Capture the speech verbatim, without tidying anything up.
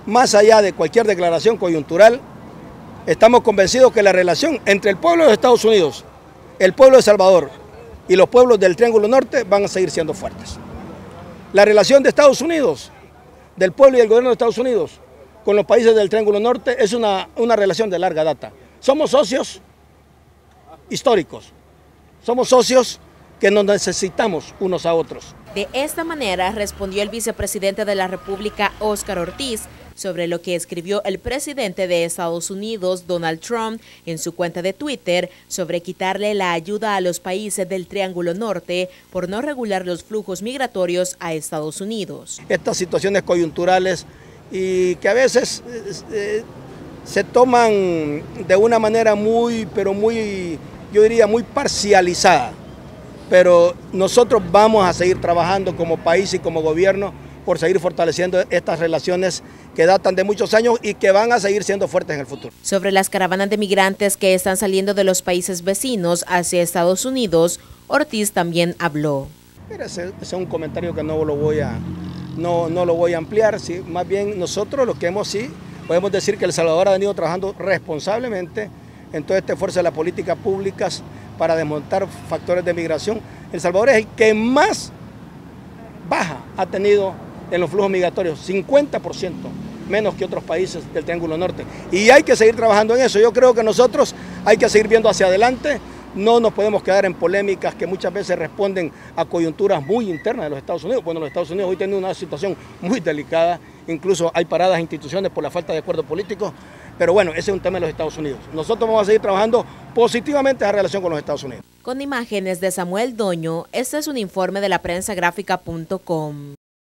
más allá de cualquier declaración coyuntural, estamos convencidos que la relación entre el pueblo de Estados Unidos, el pueblo de Salvador y los pueblos del Triángulo Norte van a seguir siendo fuertes. La relación de Estados Unidos, del pueblo y del gobierno de Estados Unidos, con los países del Triángulo Norte es una, una relación de larga data. Somos socios históricos, somos socios que nos necesitamos unos a otros. De esta manera respondió el vicepresidente de la República, Óscar Ortiz, sobre lo que escribió el presidente de Estados Unidos, Donald Trump, en su cuenta de Twitter sobre quitarle la ayuda a los países del Triángulo Norte por no regular los flujos migratorios a Estados Unidos. Estas situaciones coyunturales y que a veces eh, se toman de una manera muy, pero muy, yo diría muy parcializada. Pero nosotros vamos a seguir trabajando como país y como gobierno por seguir fortaleciendo estas relaciones que datan de muchos años y que van a seguir siendo fuertes en el futuro. Sobre las caravanas de migrantes que están saliendo de los países vecinos hacia Estados Unidos, Ortiz también habló. Mira, ese, ese es un comentario que no lo voy a, no, no lo voy a ampliar, ¿sí? Más bien nosotros lo que hemos sí, podemos decir que El Salvador ha venido trabajando responsablemente en todo este esfuerzo de las políticas públicas para desmontar factores de migración. El Salvador es el que más baja ha tenido en los flujos migratorios, cincuenta por ciento menos que otros países del Triángulo Norte. Y hay que seguir trabajando en eso. Yo creo que nosotros hay que seguir viendo hacia adelante. No nos podemos quedar en polémicas que muchas veces responden a coyunturas muy internas de los Estados Unidos. Bueno, los Estados Unidos hoy tienen una situación muy delicada, incluso hay paradas de instituciones por la falta de acuerdo político, pero bueno, ese es un tema de los Estados Unidos. Nosotros vamos a seguir trabajando positivamente en relación con los Estados Unidos. Con imágenes de Samuel Doño, este es un informe de la prensa gráfica punto com.